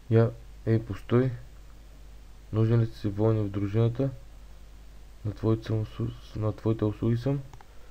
Я, постой. Нужен ли си войни в дружината? На твоите услуги съм.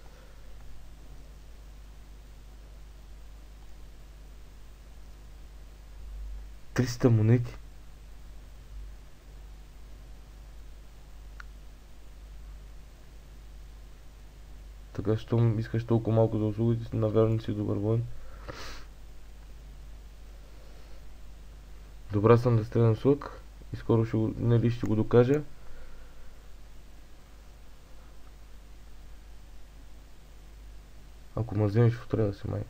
Триста монети. Така, щом искаш толкова малко за услугите, навярно си добър воин. Добра съм да стрелям с лък и скоро ще го докажа. Ако ме вземеш в отряда си, май.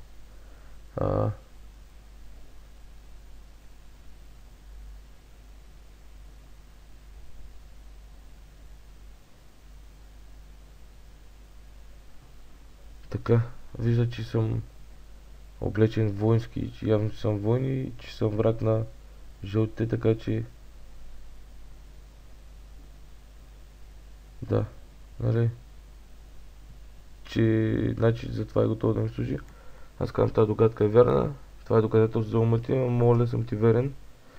Така, вижда, че съм облечен воински, че явно съм воин и че съм враг на жълтите, така че... Да, нали? Значи затова е готово да ми служи. Аз казвам, тази догадка е вярна. Това е доказателство за ума ти, но моля, съм ти верен.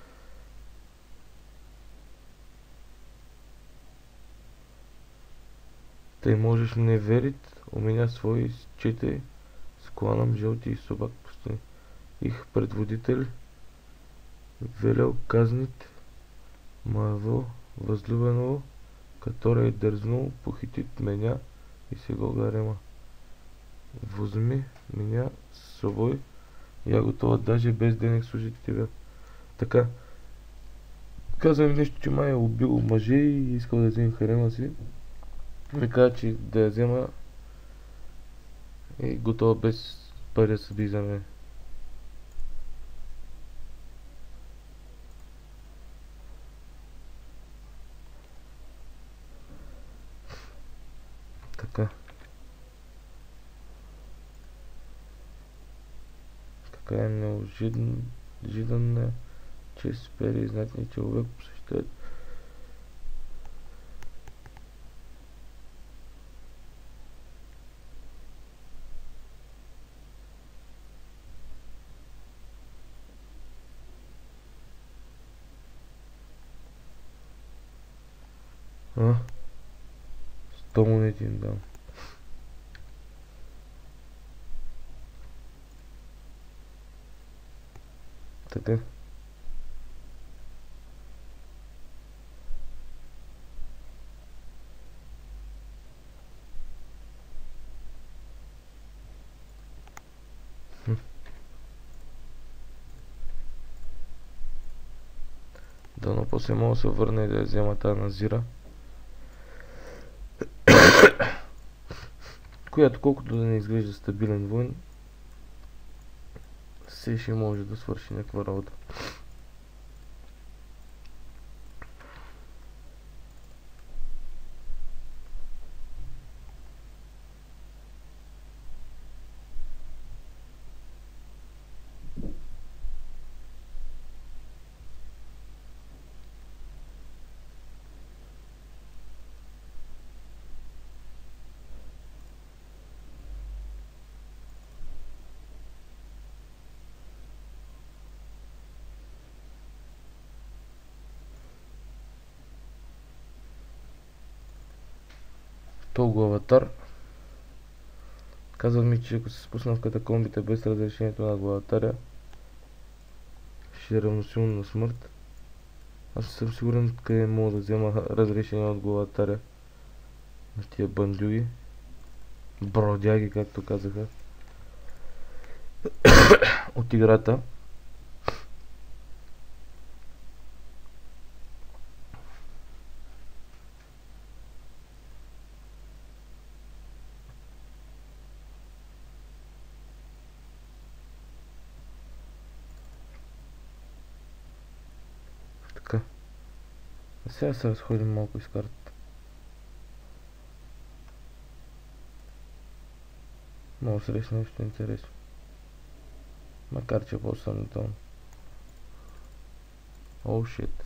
Тъй можеш не верить, у меня свои чете с кланом жълти и собак пустыни. Их предводитель велел казнить моего возлюбленного, который дерзнул похитить меня и сего гарема. Возьми меня с собой, я готова даже без денег служить тебе. Така, каза ми нещо, че май е убил мъже и искал да вземе харема си. Ми каза, че да я взема и готова без пари да се би за мен. Така. Какая неожиданная честь теперь знатный человек посещает. А? 100 монети им дам. Така. Дано после мога да се върна и да я взема тази Назира. Която колкото да не изглежда стабилен войн, все ще може да свърши някаква работа. Толкова аватар. Казва ми, че ако се спусна в катакомбите без разрешението на главатаря, ще е равносилно на смърт. Аз съм сигурен къде мога да взема разрешение от главатаря на тия бандюги. Бродяги, както казаха. От играта. Така. А сега се разходим малко из картата. Мога да срещна нещо интересно. Макар че е по-съмнително. Оу, шит.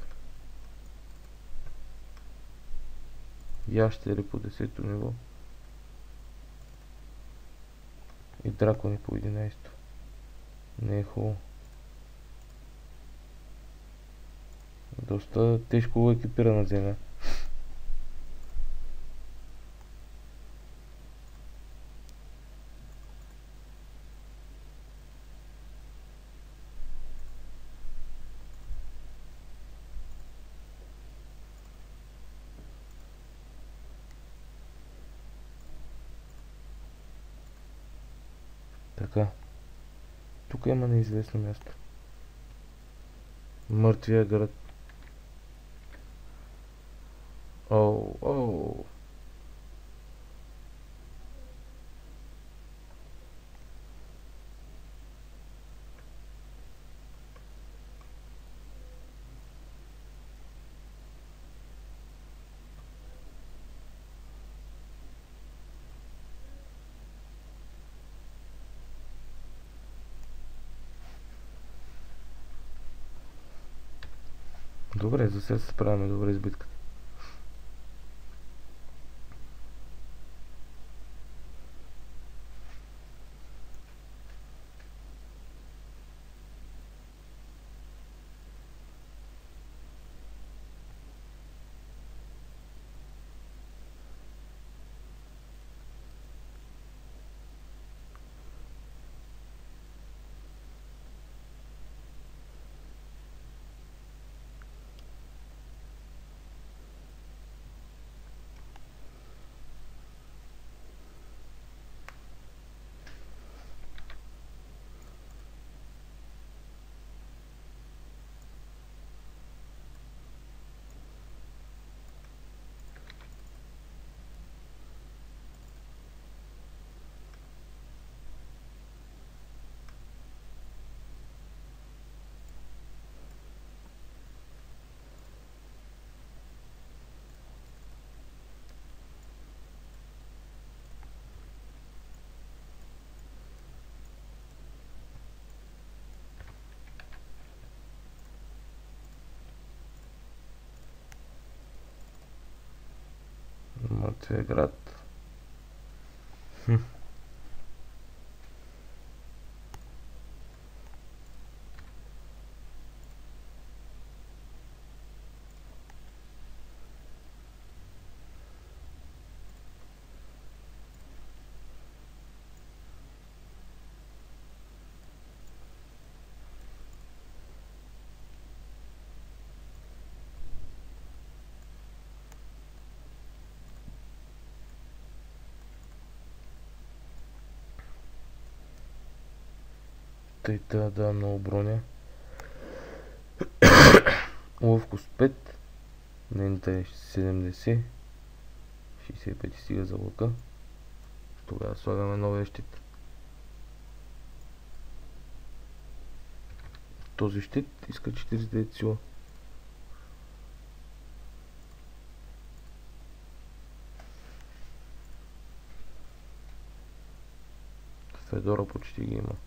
Ящери по 10-то ниво. И дракони по 11-то. Не е хубаво. Доста тежко екипирана земя. Така. Тук има неизвестно място. Мъртвия град. Оу, оу. Добре, за сега се справяме добре с битката. Мъртвия град. Тъй да, много броня. Ловкост 5. Нейната е 70. 65 стига за лъка. Тогава слагаме новия щит. Този щит иска 49 сила. Федора почти ги има.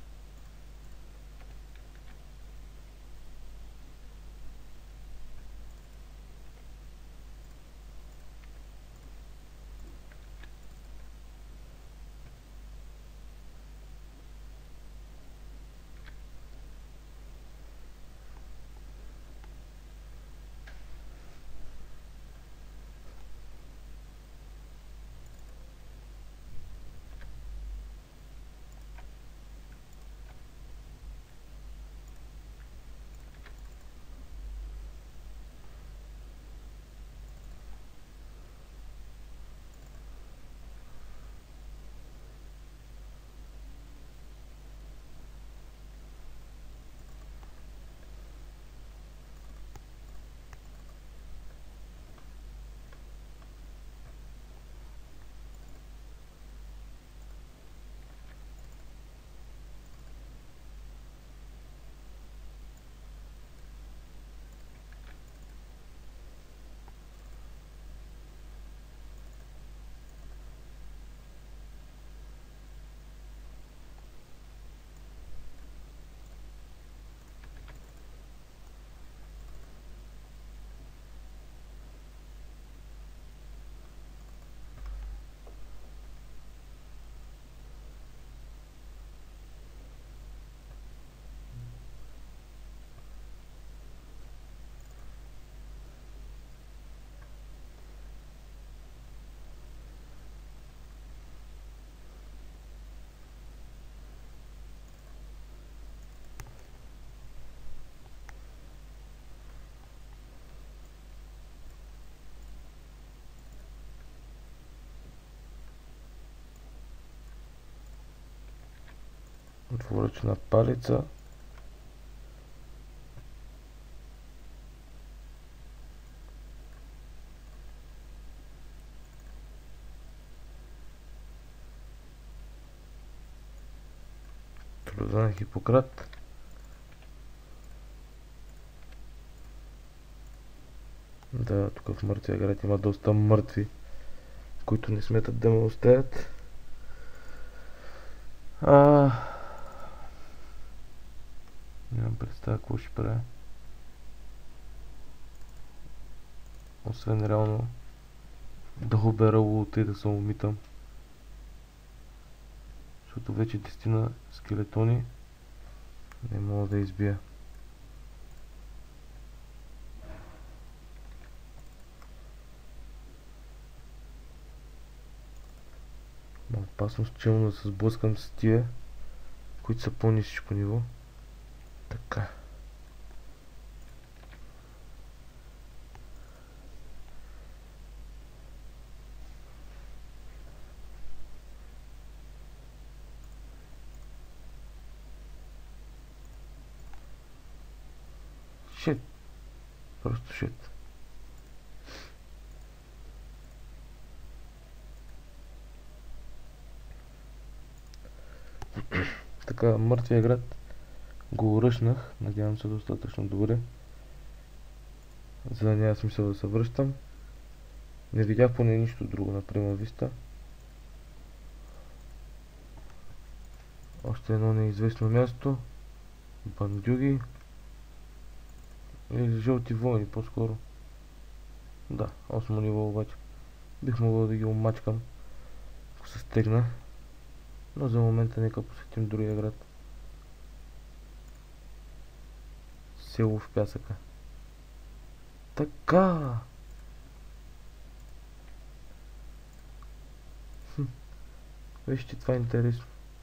Двуръчна палица. Труда на Хипократ. Да, тук в мъртвия град има доста мъртви, които не сметат да ме оставят. Нямам представа какво ще правя. Освен реално да обера лута и да се умитам. Защото вече 10 скелетони не мога да избия. Има опасност челно да се сблъскам с тия, които са по-нисичко ниво. Така. Шит. Просто шит. Така, мъртвия град го ръшнах. Надявам се достатъчно добре, за да няма смисъл да се връщам. Не видях поне нищо друго на Прима Виста. Още едно неизвестно място. Бандюги. Или жълти войни по-скоро. Да, 8 ниво обаче. Бих могъл да ги омачкам, ако се стегна. Но за момента нека посетим другия град. Село в пясъка. Така. Вижте, това е интересно.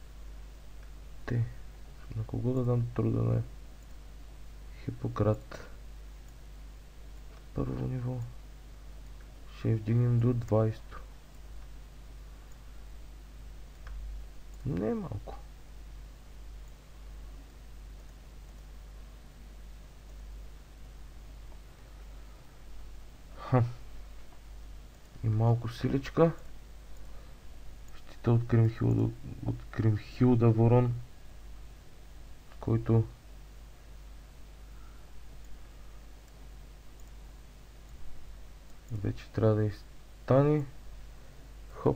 На кого да дам труда на Хипократ? Първо ниво. Ще я вдигнем до 20. Не е малко. И малко силичка. Щита от Кримхилда Ворон, който вече трябва да изстане. Хоп.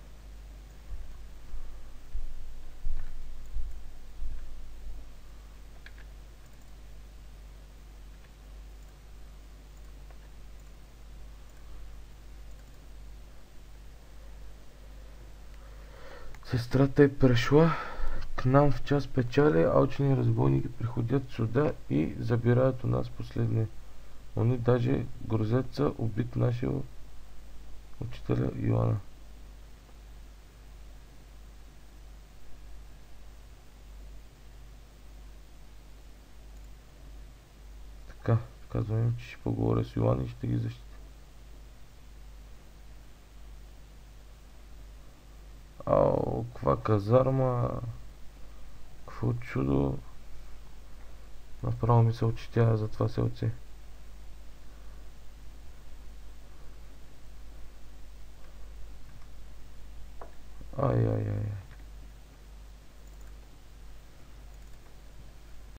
Сестрата е пришла к нам в час печали, алчни разбойники приходят сюда и забирают у нас последние. Они даже грозятся убить нашего учителя Йоанна. Така, казвам им, че ще поговоря с Йоанна и ще ги защитя. Ау, каква казарма! Какво чудо! Направо ми се очетява за това селце. Ай.